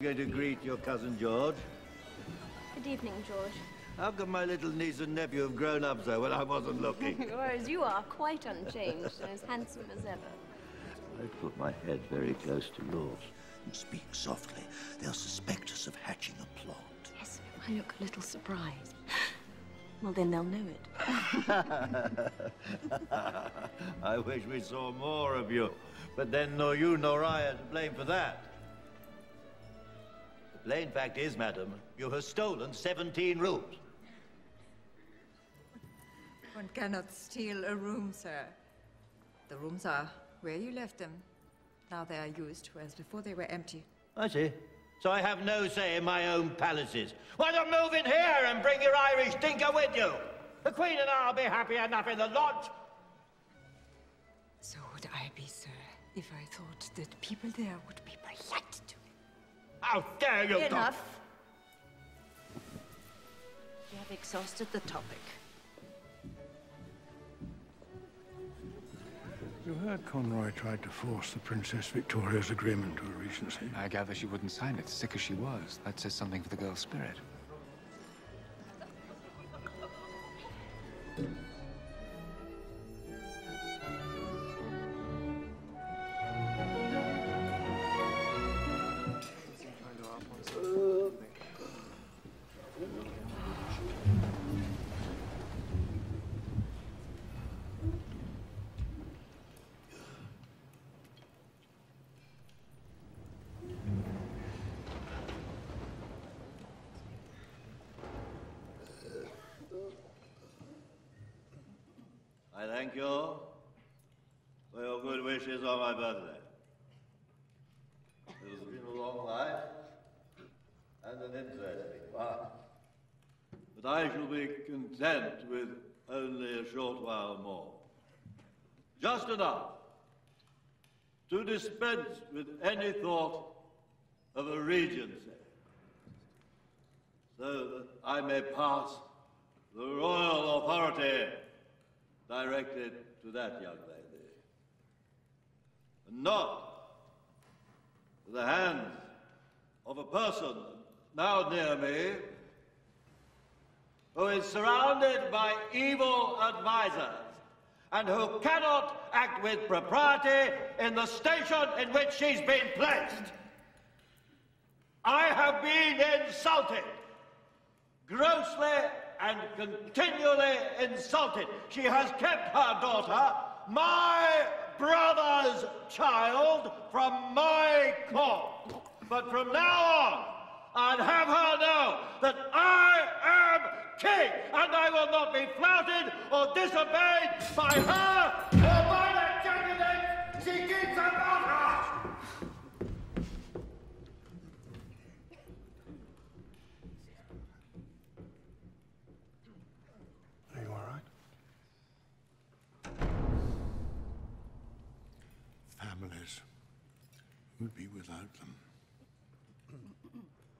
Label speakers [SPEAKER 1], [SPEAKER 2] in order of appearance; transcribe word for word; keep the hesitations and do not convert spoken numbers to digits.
[SPEAKER 1] Going to greet your cousin George.
[SPEAKER 2] Good evening, George.
[SPEAKER 1] How come my little niece and nephew have grown up so when I wasn't looking?
[SPEAKER 2] Whereas you are quite unchanged and as handsome as ever.
[SPEAKER 1] I'd put my head very close to yours.
[SPEAKER 3] Speak softly. They'll suspect us of hatching a plot.
[SPEAKER 2] Yes, I look a little surprised. Well, then they'll know it.
[SPEAKER 1] I wish we saw more of you. But then nor you nor I are to blame for that. The plain fact is, madam, you have stolen seventeen rooms.
[SPEAKER 4] One cannot steal a room, sir. The rooms are where you left them. Now they are used, whereas before they were empty.
[SPEAKER 1] I see. So I have no say in my own palaces. Why not move in here and bring your Irish tinker with you? The Queen and I'll be happy enough in the lodge.
[SPEAKER 4] So would I be, sir, if I thought that people there would be polite to me.
[SPEAKER 1] How dare you!
[SPEAKER 2] Enough. You have exhausted the topic.
[SPEAKER 5] You heard Conroy tried to force the Princess Victoria's agreement to a regency.
[SPEAKER 6] I gather she wouldn't sign it, sick as she was. That says something for the girl's spirit.
[SPEAKER 1] I thank you for your good wishes on my birthday. It has been a long life and an interesting one. But I shall be content with only a short while more. Just enough to dispense with any thought of a regency, so that I may pass the royal authority directed to that young lady, and not to the hands of a person now near me who is surrounded by evil advisors and who cannot act with propriety in the station in which she's been placed. I have been insulted, grossly and continually insulted. She has kept her daughter, my brother's child, from my court. But from now on, I'd have her know that I am king, and I will not be flouted or disobeyed by her or by the candidate she keeps about her.
[SPEAKER 5] Are you all right? Families would be without them.